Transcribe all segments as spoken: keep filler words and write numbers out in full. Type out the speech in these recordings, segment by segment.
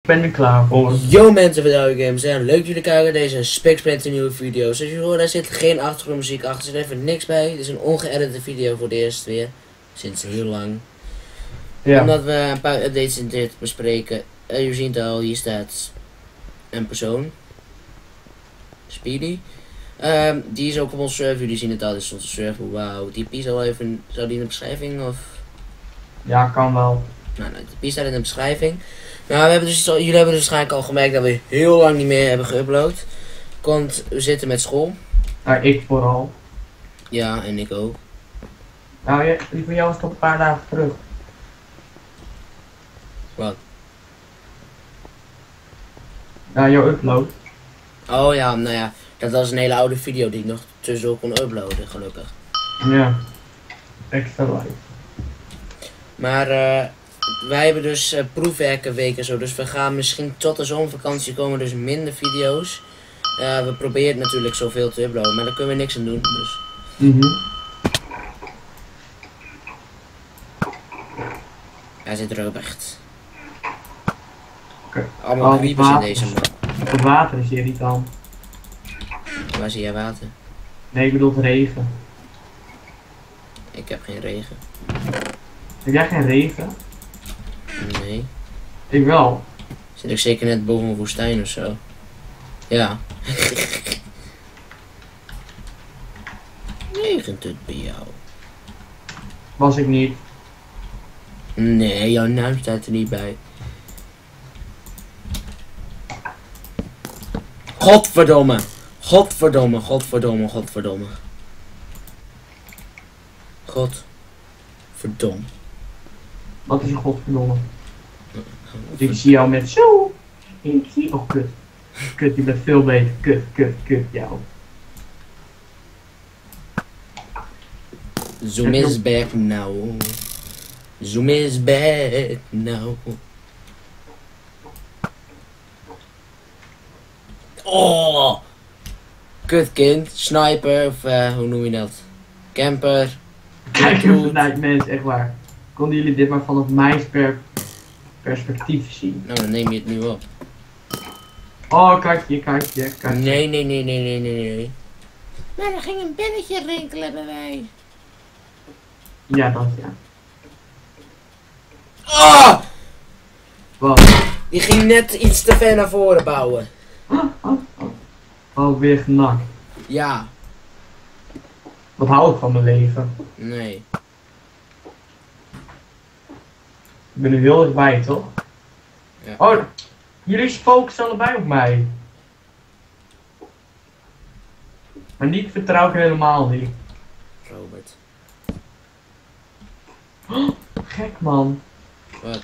ben er klaar voor. Yo mensen van Douwe Games, en leuk dat jullie kijken deze spiksplinter nieuwe video. Zoals jullie horen, daar zit geen achtergrondmuziek achter, er zit even niks bij. Het is een ongeëdite video voor de eerste weer, sinds heel lang. Ja. Omdat we een paar updates in dit bespreken. Uh, jullie zien het al, hier staat een persoon. Speedy. Um, die is ook op onze server, jullie zien het al, dit is onze server. Wauw, die P zal even, zou die in de beschrijving of... Ja, kan wel. Nou, nou, de P staat in de beschrijving. Nou, we hebben dus, jullie hebben dus waarschijnlijk al gemerkt dat we heel lang niet meer hebben geüpload. Want we zitten met school. Nou, ik vooral. Ja, en ik ook. Nou, je, die van jou was toch een paar dagen terug. Wat? Nou, jouw upload. Oh ja, nou ja, dat was een hele oude video die ik nog tussendoor kon uploaden, gelukkig. Ja. Extra live. Maar uh, wij hebben dus uh, proefwerken weken zo, dus we gaan misschien tot de zomervakantie komen dus minder video's. Uh, we proberen natuurlijk zoveel te uploaden, maar daar kunnen we niks aan doen, dus. Mhm. Hij zit er ook echt. Oké. Allemaal Oh, creepers in water. deze man. Het water is irritant. Waar zie jij water? Nee, ik bedoel regen. Ik heb geen regen. Heb jij geen regen? Nee. Ik wel. Zit ik zeker net boven een woestijn of zo? Ja. Regent het bij jou? Was ik niet. Nee, jouw naam staat er niet bij. Godverdomme. Godverdomme, godverdomme, godverdomme. Godverdomme. Wat is een godverdomme? Ik zie jou met zo. Ik zie. Oh, kut. Kut, je bent veel beter. Kut, kut, kut, jou. Zoom is back now. Zoom is back now. Oh! Kutkind, sniper, of uh, hoe noem je dat? Camper. Kijk even vanuit mensen, echt waar. Konden jullie dit maar vanaf mijn per perspectief zien? Nou, dan neem je het nu op. Oh, katje, katje, katje. Nee, nee, nee, nee, nee, nee, nee. Maar er ging een belletje rinkelen bij mij. Ja, dat ja. Oh! Wat? Die ging net iets te ver naar voren bouwen. Oh, oh, oh. Oh, weer genakt. Ja. Wat hou ik van mijn leven? Nee. Ik ben er heel dichtbij, toch? Ja. Oh, jullie focussen allebei op mij. Maar Nick vertrouw ik helemaal niet. Robert. Oh, gek man. Wat?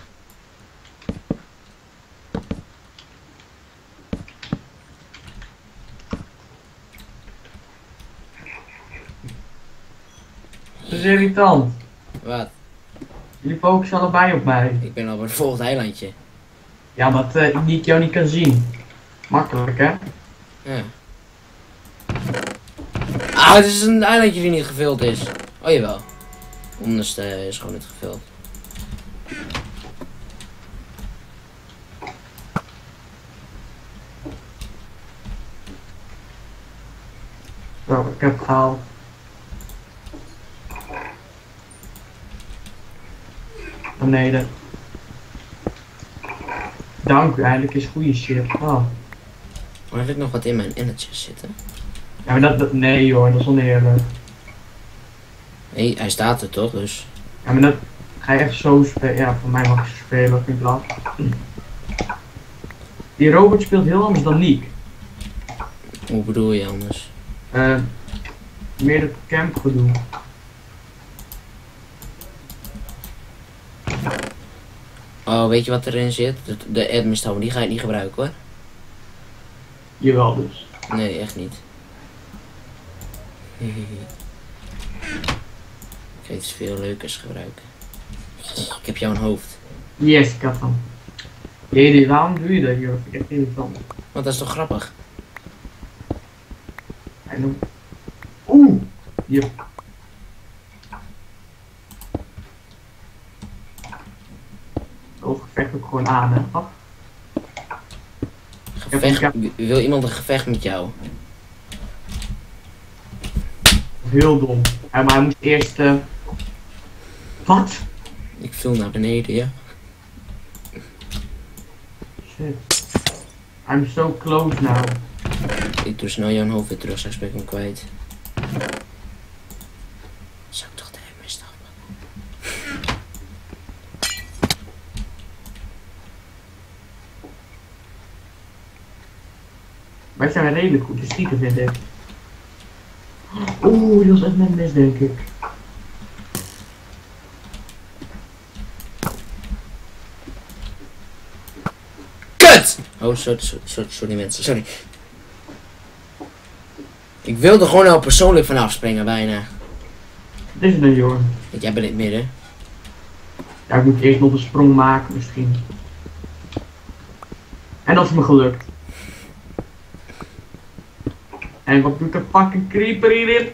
Dat is irritant. Wat? Jullie focussen allebei op mij. Ik ben al op het volgende eilandje. Ja, dat uh, Nick jou niet kan zien. Makkelijk, hè? Ja. Ah, het is een eilandje die niet gevuld is. Oh jawel. Onderste is gewoon niet gevuld. Zo, ik heb het gehaald. Beneden. Dank u, eindelijk is goede shit. Oh. Maar heb ik nog wat in mijn innetjes zitten? Ja, maar dat, dat, nee hoor, dat is oneerlijk. Nee, hij staat er toch, dus. Ja, maar dat ga je echt zo spelen. Ja, voor mij mag je spelen, vind ik wel. Die Robert speelt heel anders dan Nick. Hoe bedoel je anders? Uh, meer het camp gedoe. Oh, weet je wat erin zit? De, de admin tower, die ga ik niet gebruiken hoor. Jawel dus. Nee, echt niet. Ik ga iets veel leukers gebruiken. Ik heb jouw hoofd. Yes, ik had hem. Jee, waarom doe je dat, joh? Ik heb geen van. Want dat is toch grappig? Hij noemt. Oeh! Hier. Oh, gevecht ook gewoon aan, hè? Af. Gevecht, wil iemand een gevecht met jou? Heel dom. Ja, maar hij moest eerst... Uh... Wat? Ik viel naar beneden, ja. Shit. I'm so close now. Ik doe snel jouw hoofd weer terug, straks ben ik hem kwijt. Zou ik toch de hem misdag pakken? Wij zijn redelijk goed te schieten, vind ik. Oeh, dat is echt net mis, denk ik. Kut! Oh, sorry, sorry, sorry mensen, sorry. Ik wilde gewoon al persoonlijk vanaf springen, bijna. Dit is een jongen. Want jij bent in het midden. Ja, ik moet eerst nog een sprong maken, misschien. En dat is me gelukt. En wat doet de fucking creeper hierin?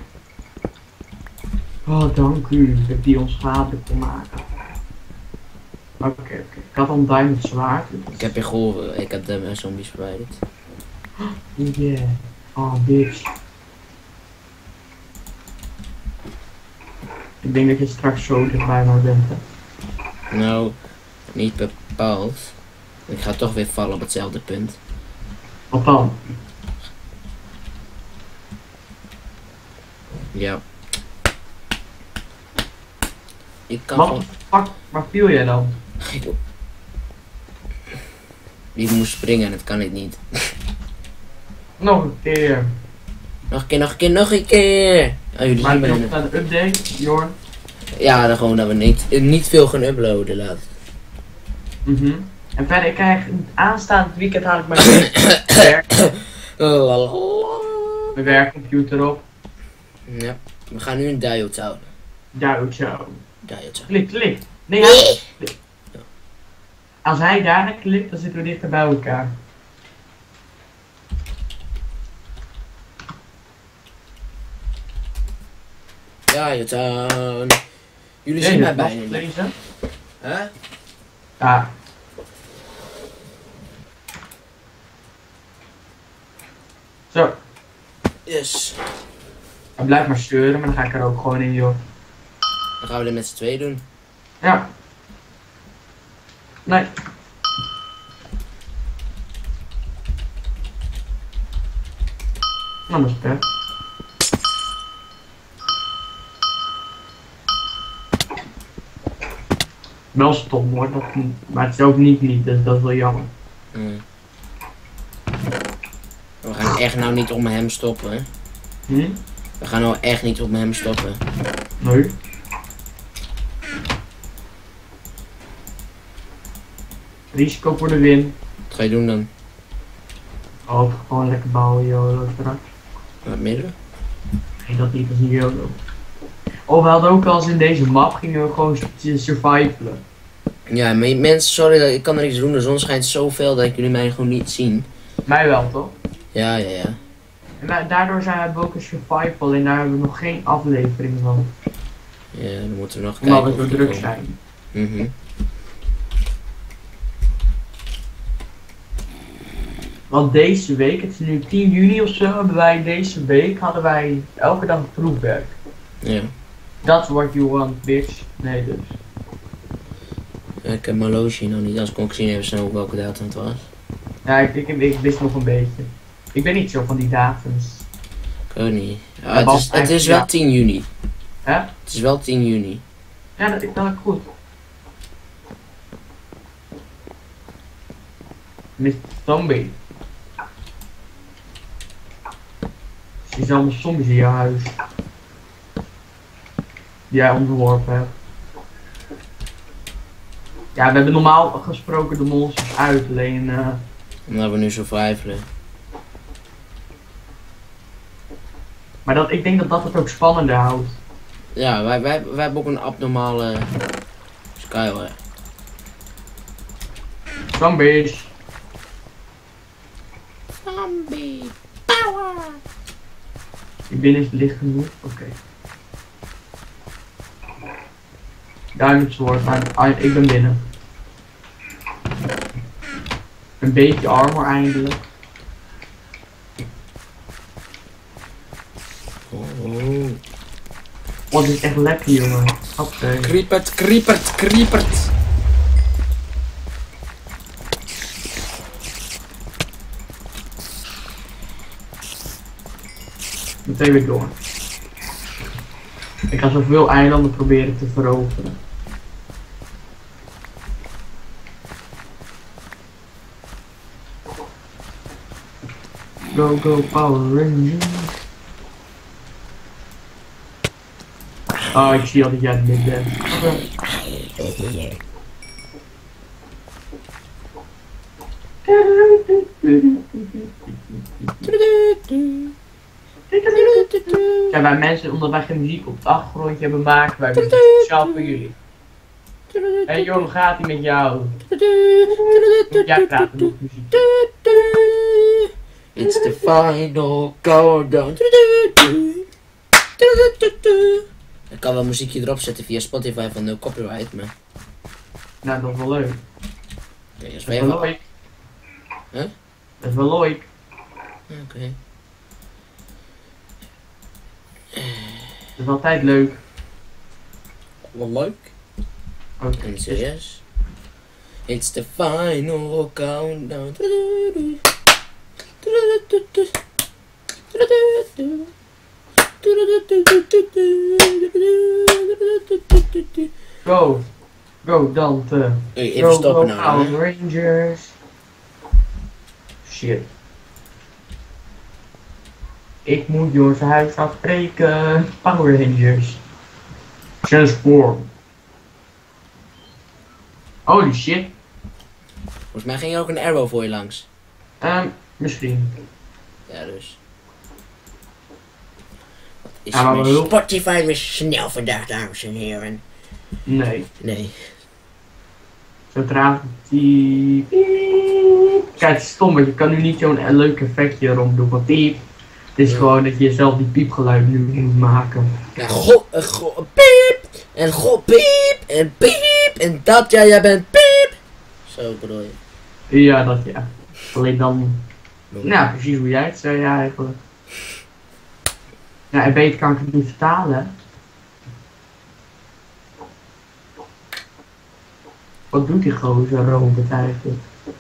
Oh, dank u dat die ons schadelijk kon maken. Oké, okay, oké. Okay. Ik had al een diamond zwaard. Dus... Ik heb je geholpen, ik heb de zombies verwijderd. Yeah. Oh, bitch. Ik denk dat je straks zo dichtbij maar bent, hè? Nou, niet bepaald. Ik ga toch weer vallen op hetzelfde punt. Wat dan? Ja. Ik kan Wat gewoon... fuck, waar viel jij dan? Die moest springen en dat kan ik niet. Nog een keer. Nog een keer, nog een keer, nog een keer! Oh, jullie Maar zien je me een update, Jorn? Ja, dan gewoon dat we niet, niet veel gaan uploaden laten. Mhm. Mm en verder, ik krijg aanstaand weekend haal ik mijn werk. Mijn werkcomputer op. Ja, we gaan nu een diode houden. Diode zo. Diode zo. Klik, klik. Nee, hij klik. Als hij daar klikt, dan zitten we dichter bij elkaar. Diode. Jullie zien mij bijna niet. Lezen? Huh? Ja. Zo. Yes. Hij blijft maar steuren, maar dan ga ik er ook gewoon in, joh. Dan gaan we dit met z'n tweeën doen. Ja. Nee. Nou, dat is pet. Wel stom hoor, dat niet. Maar het is ook niet niet, dus dat is wel jammer. Mm. We gaan echt nou niet op hem stoppen, hè? Hm? We gaan nou echt niet op hem stoppen. Nee. Risico voor de win. Wat ga je doen dan? Oh, gewoon lekker bouwen, YOLO straks. Naar het midden? Nee, dat niet, dat is niet YOLO. Oh, we hadden ook al eens in deze map, gingen we gewoon survivalen. Ja, maar mensen, sorry, dat ik kan er niks doen. De zon schijnt zoveel dat jullie mij gewoon niet zien. Mij wel, toch? Ja, ja, ja. En da daardoor zijn we ook een survival en daar hebben we nog geen aflevering van. Ja, dan moeten we nog Omdat kijken. we zo druk zijn. Mhm. Want deze week, het is nu tien juni of zo, hebben wij deze week, hadden wij elke dag proefwerk. Ja. That's what you want, bitch. Nee, dus. Ja, ik heb mijn loge nog niet, als kon ik zien even snel op welke datum het was. Ja, ik, ik, ik wist nog een beetje. Ik ben niet zo van die datums. Ik ook niet. Ja, Ja, het, is, het is wel ja. tien juni. Hè? Het is wel tien juni. Ja, dat is wel goed. mister Zombie. Je ziet allemaal zombies in je huis. Die jij onderworpen hebt. Ja, we hebben normaal gesproken de monsters uit, alleen uh... Omdat we nu survivalen. Maar dat, ik denk dat dat het ook spannender houdt. Ja, wij, wij, wij hebben ook een abnormale Skyway. Zombies. Zombie power. Die binnen is licht genoeg. Oké. Okay. Diamond sword, maar ah, ik ben binnen. Een beetje armor eindelijk. Wat is echt lekker, jongen. Oké. Creepert, creepert, creepert. Meteen weer door. Ik ga zoveel eilanden proberen te veroveren. Go, go, Power Rangers. Oh, ik zie al dat jij het niet bent. Ja, wij mensen, omdat wij geen muziek op het achtergrondje hebben maken, wij muziek speciaal voor jullie. Hé hey, joh, hoe gaat ie met jou? Jij praat genoeg muziek. It's the final countdown. Ik kan wel muziekje erop zetten via Spotify van no copyright, maar... Nou, dat is wel leuk. Okay, dat is Dat is wel leuk. Huh? Dat is wel leuk. Oké. Okay. Dat is altijd leuk. Wat leuk. Oké. En serieus? It's the final countdown. Go. Go, Dante. Hey, even go, stoppen go, nou. Power Rangers. Shit. Ik moet Joris huis afbreken. Power Rangers. Transform. Holy shit. Volgens mij ging er ook een arrow voor je langs. Ehm, um, misschien. Ja, dus. Wat is Ja, maar mijn heel... Spotify weer snel vandaag, dames en heren? Nee. Nee. Zodra die... Kijk, het is stom, want je kan nu niet zo'n leuk effectje erom doen. Want piep. Het is ja. Gewoon dat je zelf die piepgeluid nu moet maken. Ja, go, uh, go, piep. En go, piep. En piep. En dat, ja, jij bent piep. Zo bedoel je. Ja, dat ja. Alleen dan... Nou, ja, precies hoe jij het zei, ja, eigenlijk. Ja, en beter kan ik het niet vertalen. Wat doet die gozer Robert eigenlijk?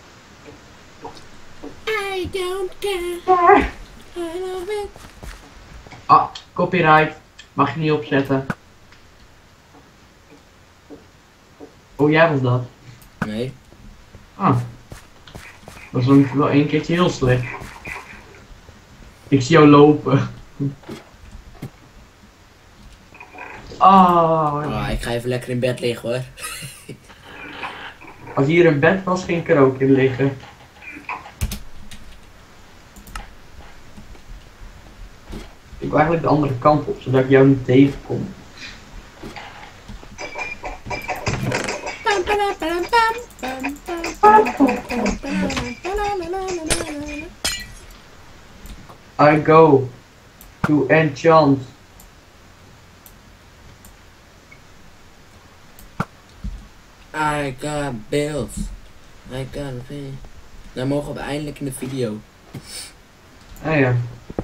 I don't care. I love it. Ah, copyright. Mag je niet opzetten. Oh, jij was dat? Nee. Ah. Dat is wel één keertje heel slecht. Ik zie jou lopen. Ah. Oh, ik ga even lekker in bed liggen hoor. Als hier een bed was, ging ik er ook in liggen. Ik wil eigenlijk de andere kant op, zodat ik jou niet tegenkom. I go to enchant. I got bills. I got pay. Nou mogen we eindelijk in de video. Ah ja.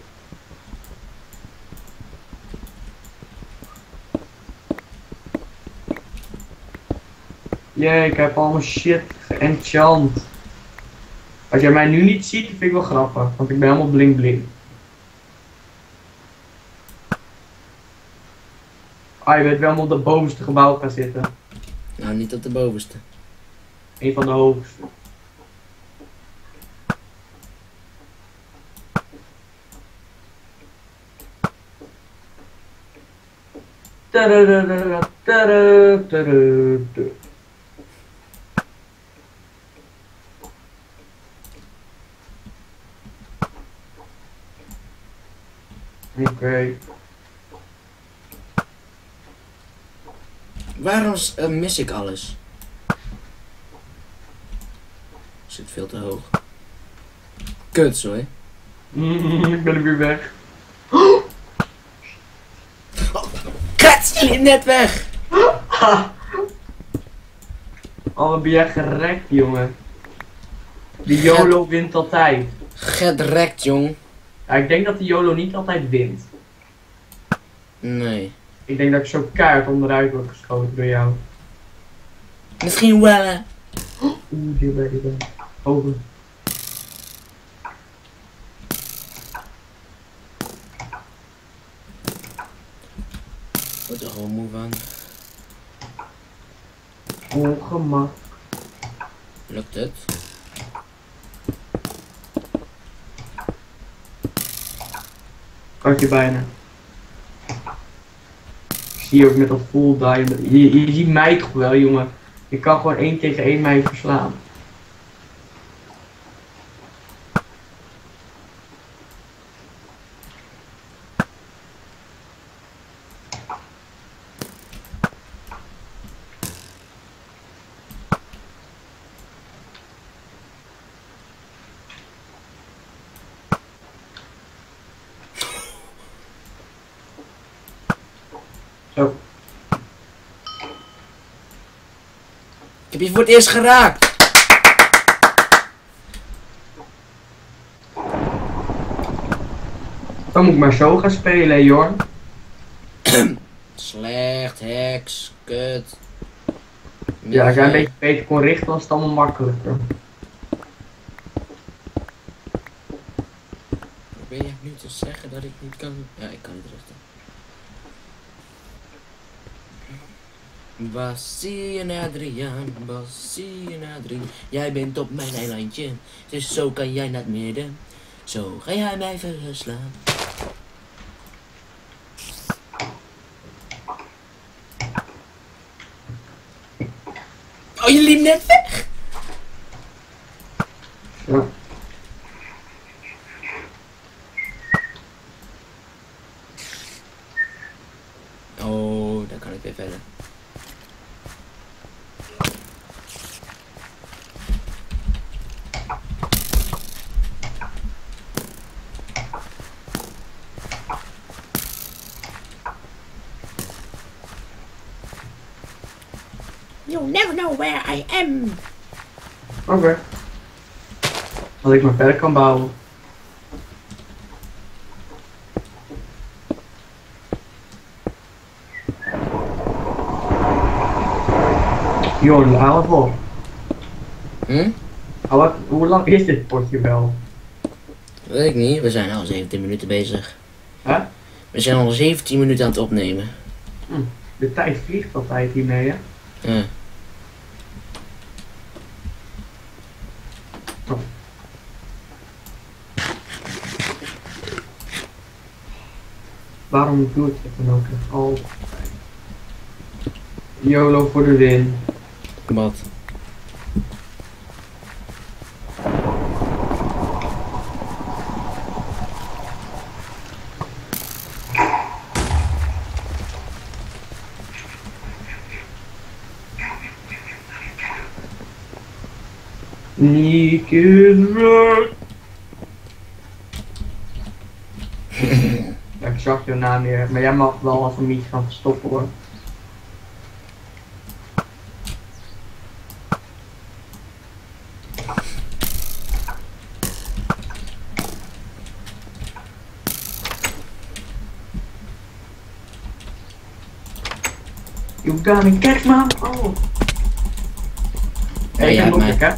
Jee, ik heb allemaal shit geenchant. Als jij mij nu niet ziet, vind ik wel grappig, want ik ben helemaal bling bling. Ah, je bent wel op de bovenste gebouw gaan zitten. Nou, niet op de bovenste. Een van de hoogste. Tadadadada, tadadadada. Oké. Okay. Waarom uh, mis ik alles? Zit veel te hoog. Kut, zo hè. Ik ben er weer weg. Kut, je net weg! Oh, wat ben jij gerekt, jongen. Die YOLO wint altijd. Gedrekt, jong. Ja, ik denk dat die YOLO niet altijd wint. Nee. Ik denk dat ik zo keihard onderuit word geschoten door jou. Misschien wel. hè. Oeh, hier ben ik. Over. Word er gewoon moe van. Ongemak. Lukt het? Had je bijna. Ik zie je ook met dat full diamond. Je, je ziet mij toch wel, jongen. Je kan gewoon één tegen één mij verslaan. Zo. Ik heb je voor het eerst geraakt. Dan moet ik maar zo gaan spelen, hè, Jorn. Slecht, heks, kut. Ja, als jij een beetje beter kon richten, was het allemaal makkelijker. Probeer je nu te zeggen dat ik niet kan? Ja, ik kan niet richten. Bassie en Adriaan, Bassie en Adriaan. Jij bent op mijn eilandje, dus zo kan jij naar het midden. Zo ga jij mij verslaan. Oh, je liep net weg! Ja. Oh, daar kan ik weer verder. You'll never know where I am. Oké. Okay. Dat ik maar verder kan bouwen. Jorn, hou het op. Hm? Hou het, hoe lang is dit potje wel? Weet ik niet, we zijn al zeventien minuten bezig. Hè? We zijn al zeventien minuten aan het opnemen. Hm. De tijd vliegt altijd hiermee, hè? Ja. Oh. Waarom doe ik het dan ook echt altijd? YOLO voor de win. Wat? Niek is rood. Ja, ik zag je naam weer, maar jij mag wel als we niet gaan verstoppen hoor. You gonna catch me? Oh. Hey, Ja, ik ben maar- ook hè?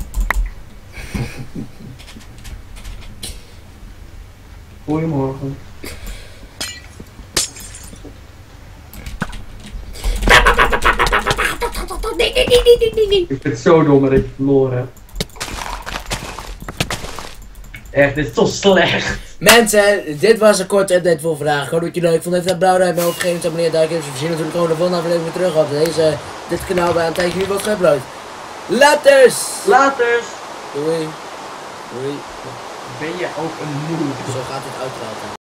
Goedemorgen. Ik vind het zo dom dat ik verloren heb. Echt, dit is toch slecht. Mensen, dit was een korte update voor vandaag. Ik hoop dat je leuk vond. Even dat blauw duimpje omhoog geven. Abonneer, duiken. We zien natuurlijk gewoon de volgende aflevering weer terug op deze, dit kanaal bij een tijdje nu wordt geüpload. Laters! Laters. Doei. Doei. Ben je ook een moeder? Zo gaat het uiteraard.